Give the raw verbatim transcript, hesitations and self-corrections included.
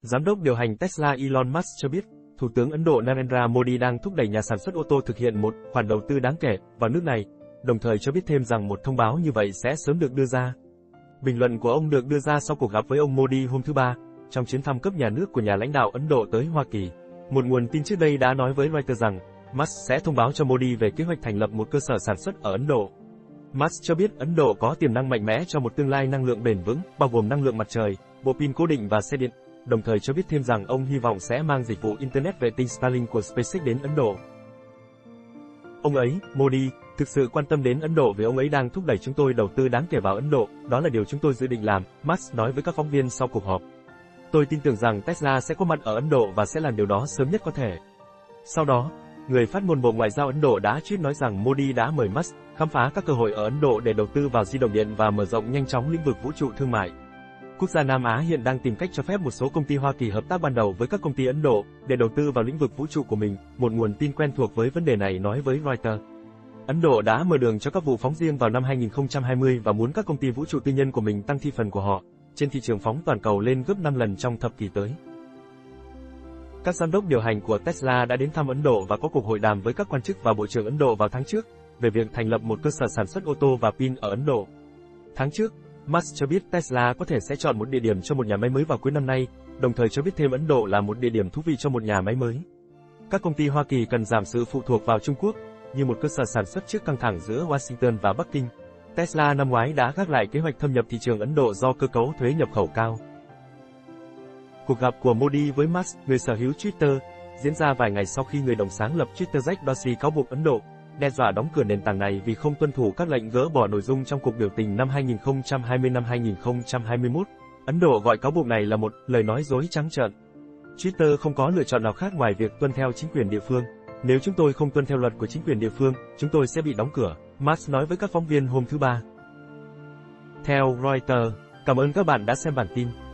Giám đốc điều hành Tesla Elon Musk cho biết, Thủ tướng Ấn Độ Narendra Modi đang thúc đẩy nhà sản xuất ô tô thực hiện một khoản đầu tư đáng kể vào nước này, đồng thời cho biết thêm rằng một thông báo như vậy sẽ sớm được đưa ra. Bình luận của ông được đưa ra sau cuộc gặp với ông Modi hôm thứ Ba, trong chuyến thăm cấp nhà nước của nhà lãnh đạo Ấn Độ tới Hoa Kỳ. Một nguồn tin trước đây đã nói với Reuters rằng, Musk sẽ thông báo cho Modi về kế hoạch thành lập một cơ sở sản xuất ở Ấn Độ. Musk cho biết Ấn Độ có tiềm năng mạnh mẽ cho một tương lai năng lượng bền vững, bao gồm năng lượng mặt trời, bộ pin cố định và xe điện, đồng thời cho biết thêm rằng ông hy vọng sẽ mang dịch vụ Internet vệ tinh Starlink của SpaceX đến Ấn Độ. Ông ấy, Modi, thực sự quan tâm đến Ấn Độ vì ông ấy đang thúc đẩy chúng tôi đầu tư đáng kể vào Ấn Độ, đó là điều chúng tôi dự định làm, Musk nói với các phóng viên sau cuộc họp. Tôi tin tưởng rằng Tesla sẽ có mặt ở Ấn Độ và sẽ làm điều đó sớm nhất có thể. Sau đó, người phát ngôn Bộ Ngoại giao Ấn Độ đã tweet nói rằng Modi đã mời Musk khám phá các cơ hội ở Ấn Độ để đầu tư vào di động điện và mở rộng nhanh chóng lĩnh vực vũ trụ thương mại. Quốc gia Nam Á hiện đang tìm cách cho phép một số công ty Hoa Kỳ hợp tác ban đầu với các công ty Ấn Độ để đầu tư vào lĩnh vực vũ trụ của mình, một nguồn tin quen thuộc với vấn đề này nói với Reuters. Ấn Độ đã mở đường cho các vụ phóng riêng vào năm hai nghìn không trăm hai mươi và muốn các công ty vũ trụ tư nhân của mình tăng thị phần của họ trên thị trường phóng toàn cầu lên gấp năm lần trong thập kỷ tới. Các giám đốc điều hành của Tesla đã đến thăm Ấn Độ và có cuộc hội đàm với các quan chức và Bộ trưởng Ấn Độ vào tháng trước về việc thành lập một cơ sở sản xuất ô tô và pin ở Ấn Độ. Tháng trước, Musk cho biết Tesla có thể sẽ chọn một địa điểm cho một nhà máy mới vào cuối năm nay, đồng thời cho biết thêm Ấn Độ là một địa điểm thú vị cho một nhà máy mới. Các công ty Hoa Kỳ cần giảm sự phụ thuộc vào Trung Quốc, như một cơ sở sản xuất trước căng thẳng giữa Washington và Bắc Kinh. Tesla năm ngoái đã gác lại kế hoạch thâm nhập thị trường Ấn Độ do cơ cấu thuế nhập khẩu cao. Cuộc gặp của Modi với Musk, người sở hữu Twitter, diễn ra vài ngày sau khi người đồng sáng lập Twitter Jack Dorsey cáo buộc Ấn Độ đe dọa đóng cửa nền tảng này vì không tuân thủ các lệnh gỡ bỏ nội dung trong cuộc biểu tình năm hai nghìn không trăm hai mươi. Năm hai nghìn không trăm hai mươi mốt, Ấn Độ gọi cáo buộc này là một lời nói dối trắng trợn. Twitter không có lựa chọn nào khác ngoài việc tuân theo chính quyền địa phương. Nếu chúng tôi không tuân theo luật của chính quyền địa phương, chúng tôi sẽ bị đóng cửa, Musk nói với các phóng viên hôm thứ Ba. Theo Reuters, cảm ơn các bạn đã xem bản tin.